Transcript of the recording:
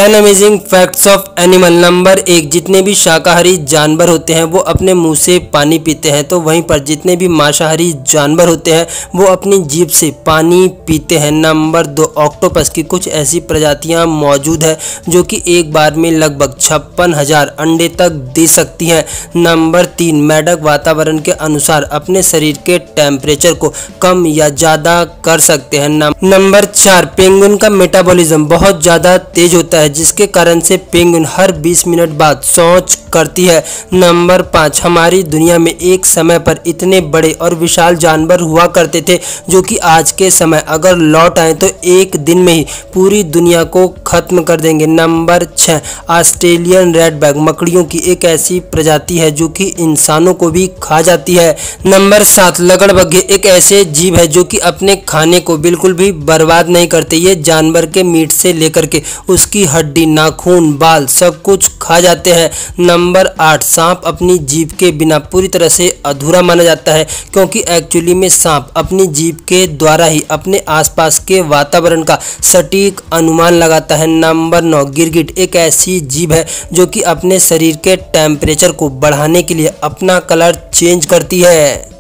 10 amazing facts of animal. Number 1, जितने भी शाकाहारी जानवर होते हैं वो अपने मुंह से पानी पीते हैं, तो वहीं पर जितने भी मांसाहारी जानवर होते हैं वो अपनी जीभ से पानी पीते हैं। नंबर 2, ऑक्टोपस की कुछ ऐसी प्रजातियां मौजूद है जो कि एक बार में लगभग 56,000 अंडे तक दे सकती हैं। नंबर 3, मेंढक वातावरण के अनुसार अपने शरीर के टेम्परेचर को कम या ज़्यादा कर सकते हैं। नंबर 4, पेंगुइन का मेटाबॉलिज्म बहुत ज़्यादा तेज होता है, जिसके कारण से पेंगुइन हर 20 मिनट बाद शौच करती है। नंबर 5, हमारी दुनिया में एक समय पर इतने बड़े और विशाल जानवर हुआ करते थे जो कि आज के समय अगर लौट आए तो एक दिन में ही पूरी दुनिया को खत्म कर देंगे। नंबर 6, ऑस्ट्रेलियन रेडबैक मकड़ियों की एक ऐसी प्रजाति है जो कि इंसानों को भी खा जाती है। नंबर 7, लकड़बग्घे एक ऐसे जीव है जो कि अपने खाने को बिल्कुल भी बर्बाद नहीं करते। ये जानवर के मीट से लेकर के उसकी हड्डी, नाखून, बाल सब कुछ खा जाते हैं। नंबर 8, सांप अपनी जीभ के बिना पूरी तरह से अधूरा माना जाता है, क्योंकि एक्चुअली में सांप अपनी जीभ के द्वारा ही अपने आसपास के वातावरण का सटीक अनुमान लगाता है। नंबर 9, गिरगिट एक ऐसी जीव है जो कि अपने शरीर के टेम्परेचर को बढ़ाने के लिए अपना कलर चेंज करती है।